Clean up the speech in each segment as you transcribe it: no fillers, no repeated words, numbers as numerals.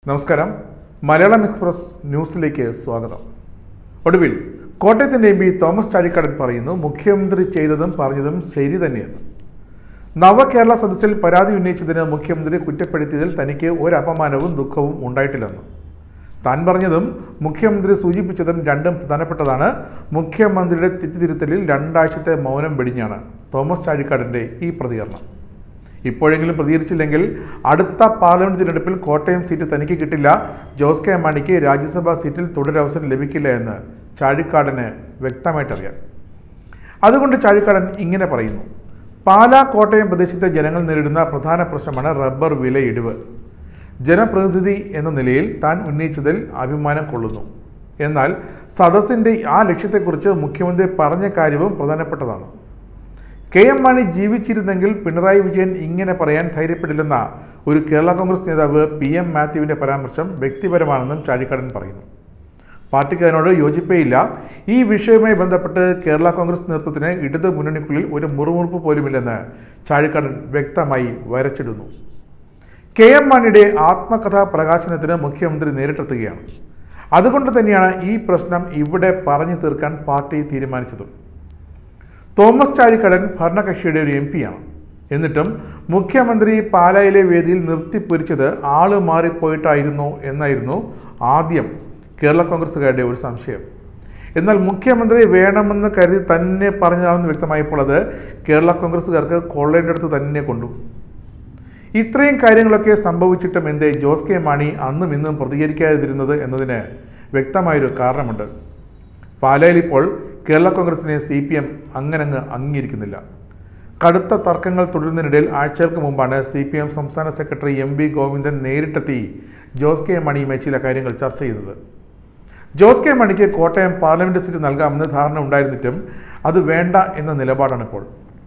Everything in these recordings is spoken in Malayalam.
നമസ്കാരം. മലയാളം എക്സ്പ്രസ് ന്യൂസിലേക്ക് സ്വാഗതം. ഒടുവിൽ കോട്ടയത്തിൻ്റെ എം പി തോമസ് ചാഴിക്കാടൻ പറയുന്നു, മുഖ്യമന്ത്രി ചെയ്തതും പറഞ്ഞതും ശരി തന്നെയെന്ന്. നവകേരള സദസ്സിൽ പരാതി ഉന്നയിച്ചതിന് മുഖ്യമന്ത്രി കുറ്റപ്പെടുത്തിയതിൽ തനിക്ക് ഒരു അപമാനവും ദുഃഖവും ഉണ്ടായിട്ടില്ലെന്ന്. താൻ പറഞ്ഞതും മുഖ്യമന്ത്രി സൂചിപ്പിച്ചതും രണ്ടും പ്രധാനപ്പെട്ടതാണ്. മുഖ്യമന്ത്രിയുടെ തെറ്റിതിരുത്തലിൽ 2 ആഴ്ചത്തെ മൗനം വെടിഞ്ഞാണ് തോമസ് ചാഴിക്കാടൻ്റെ ഈ പ്രതികരണം. ഇപ്പോഴെങ്കിലും പ്രതികരിച്ചില്ലെങ്കിൽ അടുത്ത പാർലമെന്റ് തിരഞ്ഞെടുപ്പിൽ കോട്ടയം സീറ്റ് തനിക്ക് കിട്ടില്ല, ജോസ് കെ മാണിക്ക് രാജ്യസഭാ സീറ്റിൽ തുടരവസരം ലഭിക്കില്ല എന്ന് ചാഴിക്കാടന് വ്യക്തമായിട്ടറിയാം. അതുകൊണ്ട് ചാഴിക്കാടൻ ഇങ്ങനെ പറയുന്നു, പാലാ കോട്ടയം പ്രദേശത്തെ ജനങ്ങൾ നേരിടുന്ന പ്രധാന പ്രശ്നമാണ് റബ്ബർ വിലയിടിവ്. ജനപ്രതിനിധി എന്ന നിലയിൽ താൻ ഉന്നയിച്ചതിൽ അഭിമാനം കൊള്ളുന്നു. എന്നാൽ സദസ്സിൻ്റെ ആ ലക്ഷ്യത്തെക്കുറിച്ച് മുഖ്യമന്ത്രി പറഞ്ഞ കാര്യവും പ്രധാനപ്പെട്ടതാണ്. കെ എം മാണി ജീവിച്ചിരുന്നെങ്കിൽ പിണറായി വിജയൻ ഇങ്ങനെ പറയാൻ ധൈര്യപ്പെടില്ലെന്ന ഒരു കേരള കോൺഗ്രസ് നേതാവ് PM മാത്യുവിൻ്റെ പരാമർശം വ്യക്തിപരമാണെന്നും ചാഴിക്കാടൻ പറയുന്നു. പാർട്ടിക്ക് അതിനോട് യോജിപ്പേയില്ല. ഈ വിഷയവുമായി ബന്ധപ്പെട്ട് കേരള കോൺഗ്രസ് നേതൃത്വത്തിന് ഇടതു മുന്നണിക്കുള്ളിൽ ഒരു മുറുമുറുപ്പ് പോലുമില്ലെന്ന് ചാഴിക്കാടൻ വ്യക്തമായി വരച്ചിടുന്നു. കെ എം മാണിയുടെ ആത്മകഥാ പ്രകാശനത്തിന് മുഖ്യമന്ത്രി നേരിട്ടെത്തുകയാണ്. അതുകൊണ്ട് തന്നെയാണ് ഈ പ്രശ്നം ഇവിടെ പറഞ്ഞു തീർക്കാൻ പാർട്ടി തീരുമാനിച്ചതും. തോമസ് ചാഴിക്കാടൻ ഭരണകക്ഷിയുടെ ഒരു MP ആണ്. എന്നിട്ടും മുഖ്യമന്ത്രി പാലായിലെ വേദിയിൽ നിർത്തിപ്പൊരിച്ചത് ആള് മാറിപ്പോയിട്ടായിരുന്നോ എന്നായിരുന്നു ആദ്യം കേരള കോൺഗ്രസ്സുകാരുടെ ഒരു സംശയം. എന്നാൽ മുഖ്യമന്ത്രി വേണമെന്ന് കരുതി തന്നെ പറഞ്ഞതാണെന്ന് വ്യക്തമായപ്പോൾ അത് കേരള കോൺഗ്രസ്സുകാർക്ക് കൊള്ളേൻ്റെ അടുത്ത് തന്നെ കൊണ്ടു. ഇത്രയും കാര്യങ്ങളൊക്കെ സംഭവിച്ചിട്ടും എന്തേ ജോസ് കെ മാണി അന്നും ഇന്നും പ്രതികരിക്കാതിരുന്നത് എന്നതിന് വ്യക്തമായൊരു കാരണമുണ്ട്. പാലായിൽ ഇപ്പോൾ കേരള കോൺഗ്രസിനെ CPM അങ്ങനങ്ങ് അംഗീകരിക്കുന്നില്ല. കടുത്ത തർക്കങ്ങൾ തുടരുന്നതിനിടയിൽ ആഴ്ചകൾക്ക് മുമ്പാണ് CPM സംസ്ഥാന സെക്രട്ടറി MV ഗോവിന്ദൻ നേരിട്ടെത്തി ജോസ് കെ മാണിയുമായി ചില കാര്യങ്ങൾ ചർച്ച ചെയ്തത്. ജോസ് കെ മാണിക്ക് കോട്ടയം പാർലമെന്റ് സീറ്റ് നൽകാമെന്ന് ധാരണ ഉണ്ടായിരുന്നിട്ടും അത് വേണ്ട എന്ന നിലപാടാണിപ്പോൾ.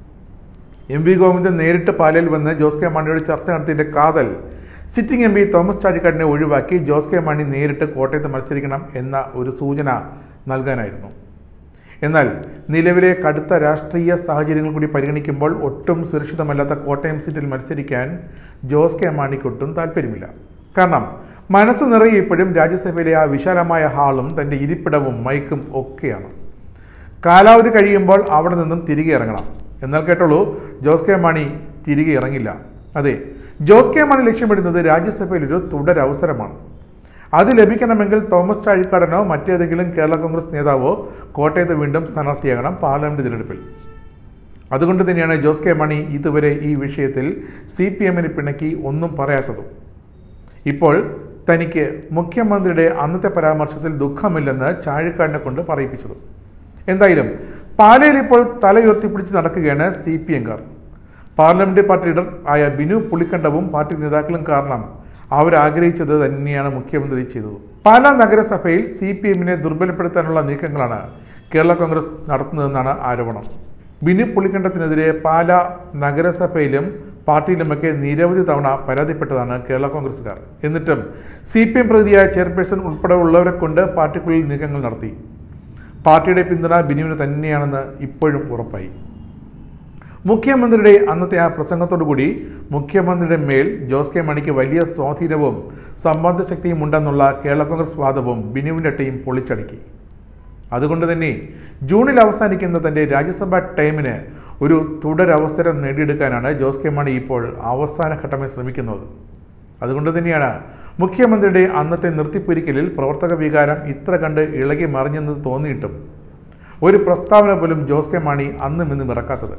MV ഗോവിന്ദൻ നേരിട്ട് പാലയിൽ വന്ന് ജോസ് കെ മാണിയോട് ചർച്ച നടത്തിയതിൻ്റെ കാതൽ സിറ്റിംഗ് MP തോമസ് ചാഴിക്കാടനെ ഒഴിവാക്കി ജോസ് കെ മാണി നേരിട്ട് കോട്ടയത്ത് മത്സരിക്കണം എന്ന ഒരു സൂചന നൽകാനായിരുന്നു. എന്നാൽ നിലവിലെ കടുത്ത രാഷ്ട്രീയ സാഹചര്യങ്ങൾ കൂടി പരിഗണിക്കുമ്പോൾ ഒട്ടും സുരക്ഷിതമല്ലാത്ത കോട്ടയം സീറ്റിൽ മത്സരിക്കാൻ ജോസ് കെ മാണിക്കൊട്ടും താല്പര്യമില്ല. കാരണം മനസ്സ് നിറയെ ഇപ്പോഴും രാജ്യസഭയിലെ ആ വിശാലമായ ഹാളും തൻ്റെ ഇരിപ്പിടവും മൈക്കും ഒക്കെയാണ്. കാലാവധി കഴിയുമ്പോൾ അവിടെ നിന്നും തിരികെ ഇറങ്ങണം. എന്നാൽ കേട്ടോളൂ, ജോസ് കെ മാണി തിരികെ ഇറങ്ങില്ല. അതെ, ജോസ് കെ മാണി ലക്ഷ്യമിടുന്നത് രാജ്യസഭയിലൊരു തുടരവസരമാണ്. അത് ലഭിക്കണമെങ്കിൽ തോമസ് ചാഴിക്കാടനോ മറ്റേതെങ്കിലും കേരള കോൺഗ്രസ് നേതാവോ കോട്ടയത്ത് വീണ്ടും സ്ഥാനാർത്ഥിയാകണം പാർലമെന്റ് തിരഞ്ഞെടുപ്പിൽ. അതുകൊണ്ട് തന്നെയാണ് ജോസ് കെ മാണി ഇതുവരെ ഈ വിഷയത്തിൽ CPMന് പിണക്കി ഒന്നും പറയാത്തതും. ഇപ്പോൾ തനിക്ക് മുഖ്യമന്ത്രിയുടെ അന്നത്തെ പരാമർശത്തിൽ ദുഃഖമില്ലെന്ന് ചാഴിക്കാടനെ കൊണ്ട് പറയിപ്പിച്ചതും. എന്തായാലും പാലയിൽ ഇപ്പോൾ തലയുയർത്തിപ്പിടിച്ച് നടക്കുകയാണ് CPMകാർ. പാർലമെന്റ് പാർട്ടി ലീഡർ ആയ ബിനു പുളിക്കണ്ടവും പാർട്ടി നേതാക്കളും കാരണം അവരാഗ്രഹിച്ചത് തന്നെയാണ് മുഖ്യമന്ത്രി ചെയ്തത്. പാലാ നഗരസഭയിൽ CPMനെ ദുർബലപ്പെടുത്താനുള്ള നീക്കങ്ങളാണ് കേരള കോൺഗ്രസ് നടത്തുന്നതെന്നാണ് ആരോപണം. ബിനു പുളിക്കണ്ടത്തിനെതിരെ പാലാ നഗരസഭയിലും പാർട്ടിയിലുമൊക്കെ നിരവധി തവണ പരാതിപ്പെട്ടതാണ് കേരള കോൺഗ്രസ്സുകാർ. എന്നിട്ടും CPM പ്രതിയായ ചെയർപേഴ്സൺ ഉൾപ്പെടെ ഉള്ളവരെ കൊണ്ട് പാർട്ടിക്കുള്ളിൽ നീക്കങ്ങൾ നടത്തി. പാർട്ടിയുടെ പിന്തുണ ബിനുവിന് തന്നെയാണെന്ന് ഇപ്പോഴും ഉറപ്പായി. മുഖ്യമന്ത്രിയുടെ അന്നത്തെ ആ പ്രസംഗത്തോടുകൂടി മുഖ്യമന്ത്രിയുടെ മേൽ ജോസ് കെ മാണിക്ക് വലിയ സ്വാധീനവും സമ്മർദ്ദശക്തിയും ഉണ്ടെന്നുള്ള കേരള കോൺഗ്രസ് വാദവും ബിനുവിൻ്റെ ടീം പൊളിച്ചടുക്കി. അതുകൊണ്ട് തന്നെ ജൂണിൽ അവസാനിക്കുന്ന തൻ്റെ രാജ്യസഭാ ടൈമിന് ഒരു തുടരവസരം നേടിയെടുക്കാനാണ് ജോസ് കെ മാണി ഇപ്പോൾ അവസാന ഘട്ടമായി ശ്രമിക്കുന്നത്. അതുകൊണ്ട് തന്നെയാണ് മുഖ്യമന്ത്രിയുടെ അന്നത്തെ നിർത്തിപ്പൊരിക്കലിൽ പ്രവർത്തക വികാരം ഇത്ര കണ്ട് ഇളകി മറിഞ്ഞെന്ന് തോന്നിയിട്ടും ഒരു പ്രസ്താവന പോലും ജോസ് കെ മാണി അന്നും ഇന്നും ഇറക്കാത്തത്.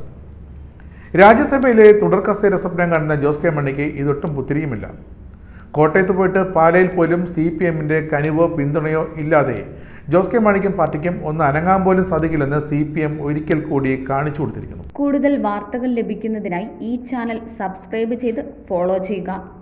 രാജ്യസഭയിലെ തുടർ കസേര സ്വപ്നം കാണുന്ന ജോസ് കെ മാണിക്ക് ഇതൊട്ടും പുത്തിരിയുമില്ല. കോട്ടയത്ത് പോയിട്ട് പാലയിൽ പോലും CPMന്റെ കനിവോ പിന്തുണയോ ഇല്ലാതെ ജോസ് കെ മാണിക്കും പാർട്ടിക്കും ഒന്ന് അനങ്ങാൻ പോലും സാധിക്കില്ലെന്ന് CPM ഒരിക്കൽ കൂടി കാണിച്ചു കൊടുത്തിരിക്കുന്നു. കൂടുതൽ വാർത്തകൾ ലഭിക്കുന്നതിനായി ഈ ചാനൽ സബ്സ്ക്രൈബ് ചെയ്ത് ഫോളോ ചെയ്യുക.